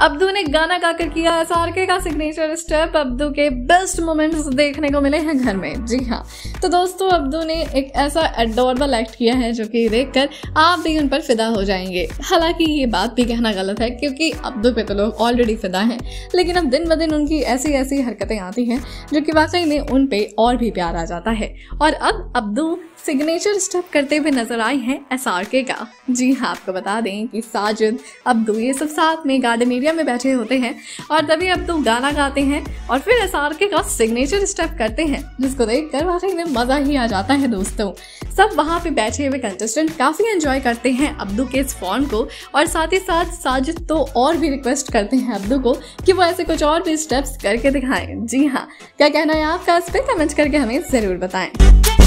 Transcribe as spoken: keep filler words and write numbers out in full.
Abdu ने गाना गाकर किया एस आर के का सिग्नेचर स्टेप। अब्दू के बेस्ट मोमेंट्स देखने को मिले हैं घर में। जी हाँ, तो दोस्तों अब्दू ने एक ऐसा एडोरेबल एक्ट किया है जो कि देखकर आप भी उन पर फिदा हो जाएंगे। हालांकि ये बात भी कहना गलत है क्योंकि अब्दू पे तो लोग ऑलरेडी फिदा हैं, लेकिन अब दिन ब दिन उनकी ऐसी ऐसी हरकतें आती हैं जो कि वाकई में उन पे और भी प्यार आ जाता है। और अब अब्दू सिग्नेचर स्टेप करते हुए नजर आए हैं एस आर के का। जी हाँ, आपको बता दें कि साजिद, अब्दू ये सब साथ में गार्डन एरिया में बैठे होते हैं और तभी अब्दू गाना गाते हैं और फिर एस आर के का सिग्नेचर स्टेप करते हैं, जिसको देखकर वाकई में मजा ही आ जाता है। दोस्तों सब वहाँ पे बैठे हुए कंटेस्टेंट काफी एंजॉय करते हैं अब्दू के इस फॉर्म को और साथ ही साथ साजिद तो और भी रिक्वेस्ट करते हैं अब्दू को कि वो ऐसे कुछ और भी स्टेप्स करके दिखाएं। जी हाँ, क्या कहना है आपका इस पे कमेंट करके हमें जरूर बताएं।